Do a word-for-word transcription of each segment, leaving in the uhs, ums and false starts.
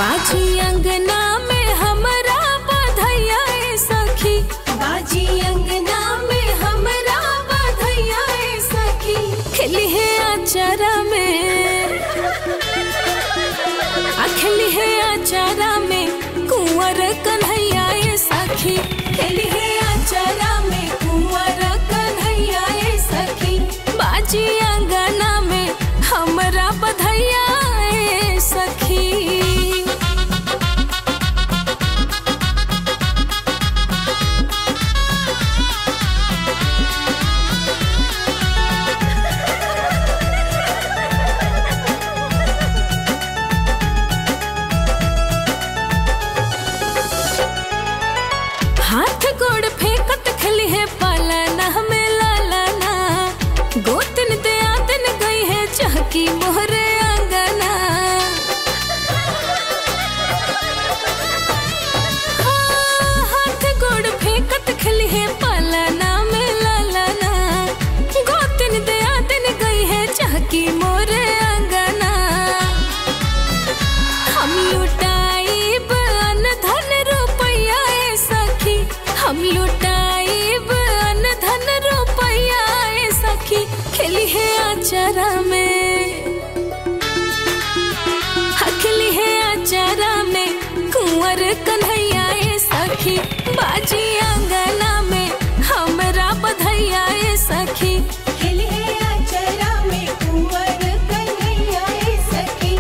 बाजी अंगना में हमरा बधैया ए सखी, बाजी अंगना में हमरा बधैया ए सखी। खिली है अचारा में, खिली है अचारा में कुंवर कन्हैया ए सखी। खिली है अचारा में कुंवर कन्हैया ए सखी। बाजी अंगना में हमरा बधैया ए सखी। हाथ गोड़ फेंकत खली है पालना में लालाना, गोतन दे आदन गई है चहकी मोहरे आंगना। हाँ, हाथ गोड़ फेंकत खली है पालना में लालाना, गोतन दे आदन गई है चहकी मोरे आंगना। हम लुटाइब अन धन रुपया ए सखी, हम लुटाइब अन धन रुपया ए सखी। खिली है अचारा में, खिली है अचारा में कुंवर कन्हैया ए सखी। बाजी अंगना में हमरा बधैया ए सखी। खिली है अचारा में कुंवर कन्हैया ए सखी।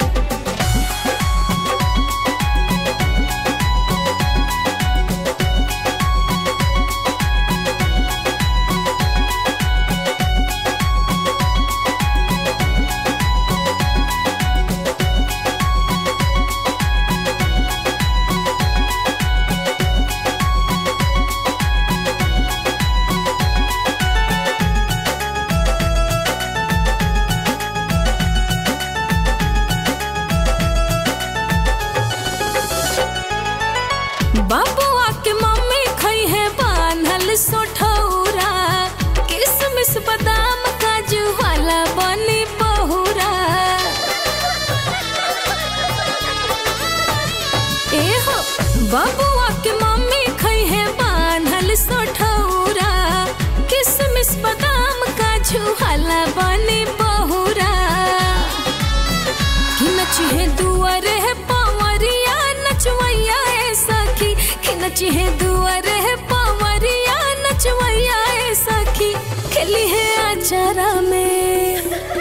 बाबुआ के मम्मी खई है बान्हल सोठौरा, किसमिस बादाम काजू वाला बनी बहुरा। ए हो बाबुआ के मम्मी खई है बान्हल सोठौरा, किसमिस बादाम काजू वाला बनी बहुरा। कि नची है दुआरे है पावरिया नचवैया ए सखी, कि नची है दुआरे है पावरिया नचवैया ए सखी। खिली है अचारा में,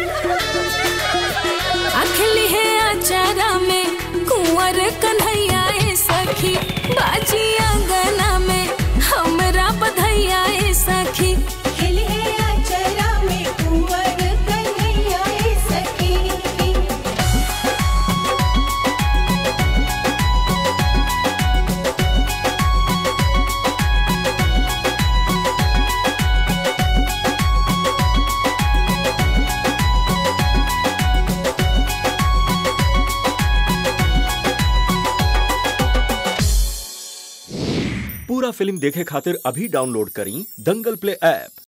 खिली है अचारा में कुंवर कन्हैया ए सखी। बाजी अंगना में हमरा बधैया ए सखी। खिली है अचारा में कुंवर कन्हैया ए सखी। पूरा फिल्म देखे खातिर अभी डाउनलोड करी दंगल प्ले ऐप।